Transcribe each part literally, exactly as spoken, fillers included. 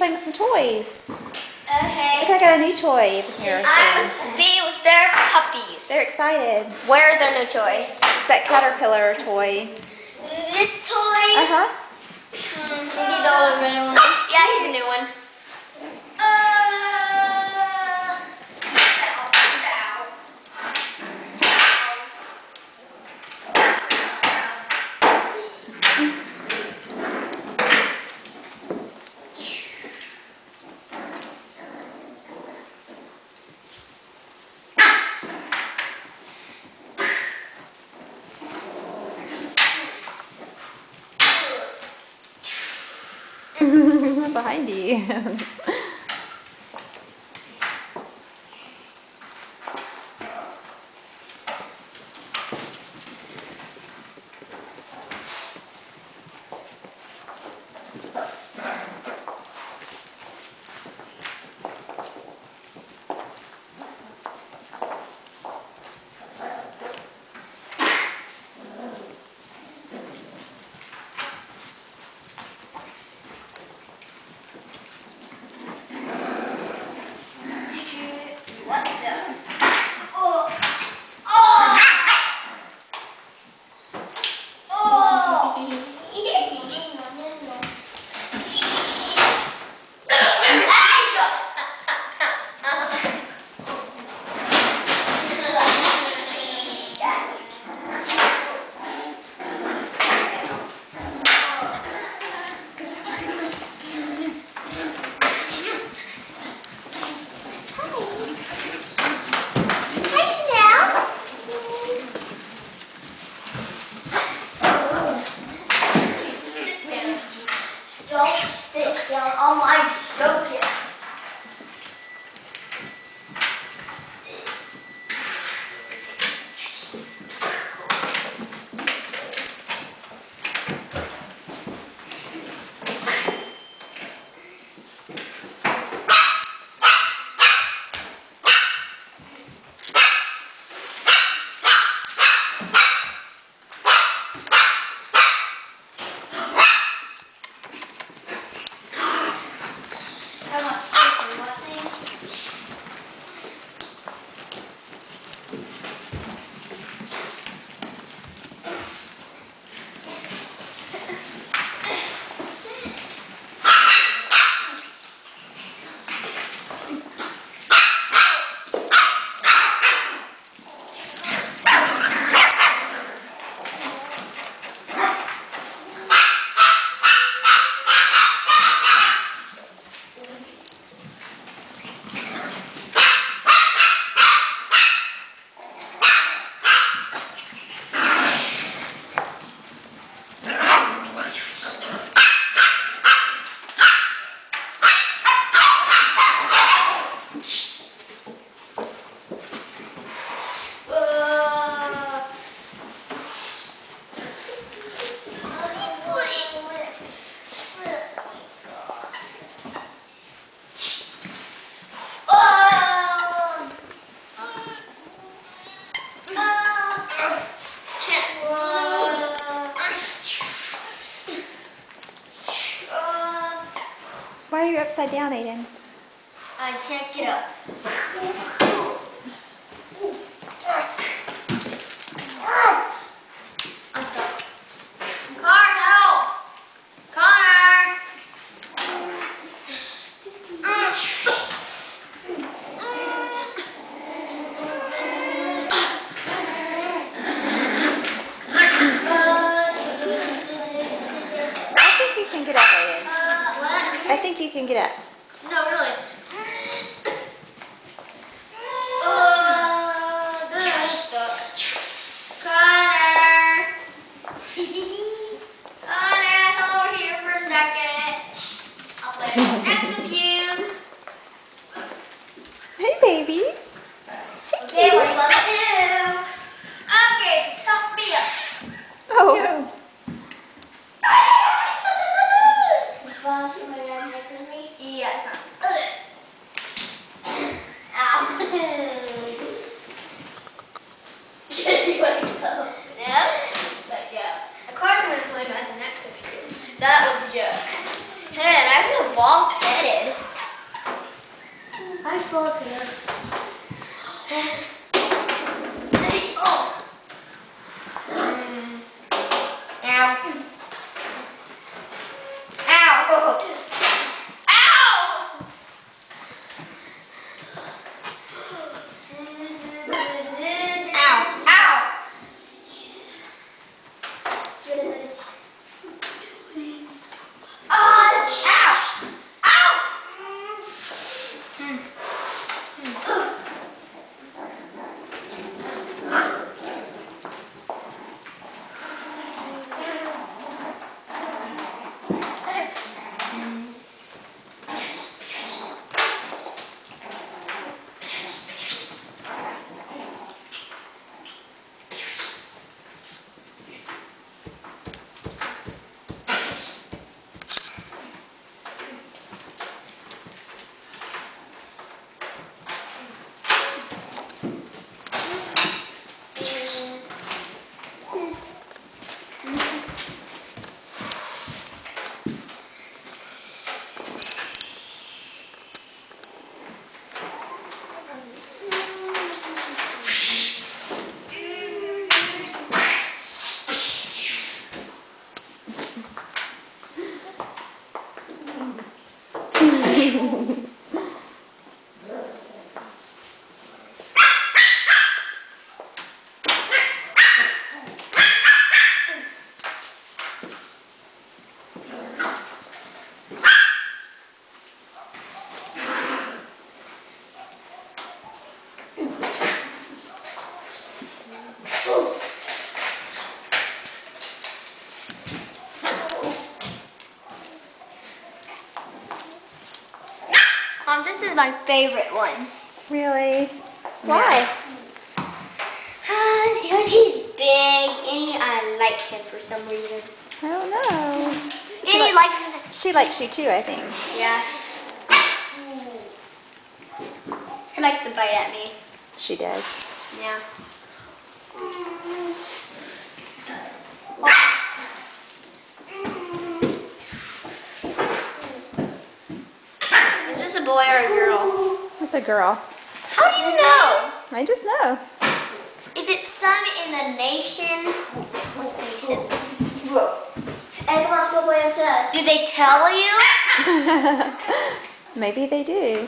playing with some toys. Okay. Look, I got a new toy over here. I must be with their puppies. They're excited. Where is their new toy? It's that caterpillar toy. This toy? Uh-huh. Um, is he the old red one? Yeah, he's the new one. Uh, Behind you. What's up? Oh. Oh. Oh. Don't stick down on my joke yet. Why are you upside down, Aiden? I can't get up. I'm stuck. Connor, help! Connor! I think you can get up, Aiden. What? I think you can get up. No, really. Uh, I'm stuck. Connor! Connor, come over here for a second. I'll play next with you. Hey, baby. Okay, what do you want to do? Okay, just help me up. Oh. Yeah. Ow. No? But yeah. Of course I'm going to play my next with you. That was a joke. Hey, I feel bald-headed. basketball too. Oh. Ow. Ow. Ow. Ow. Ow. Ah, ow. Ow. Um, this is my favorite one. Really? Why? Uh, because he's big and he, I like him for some reason. I don't know. And She, he li- likes, she likes you too, I think. yeah. He likes to bite at me. She does. Yeah. Is this a boy or a girl? It's a girl. How do you know? I just know. Is it some in the nation? What's nation? And come on, school boy to us. Do they tell you? Maybe they do.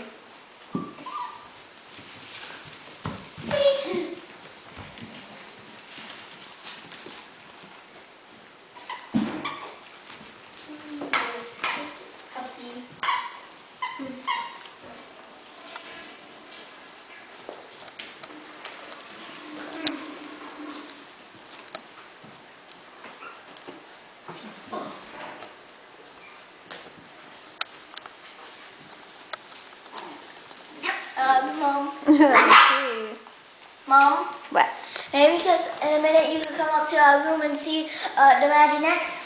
Uh, Mom. Me too. Mom. What? Maybe because in a minute you can come up to our room and see uh, the Magic Next.